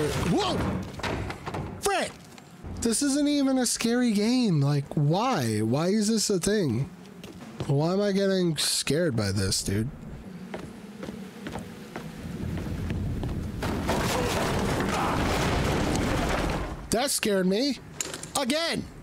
Whoa! Frick! This isn't even a scary game. Like, why? Why is this a thing? Why am I getting scared by this, dude? That scared me. Again!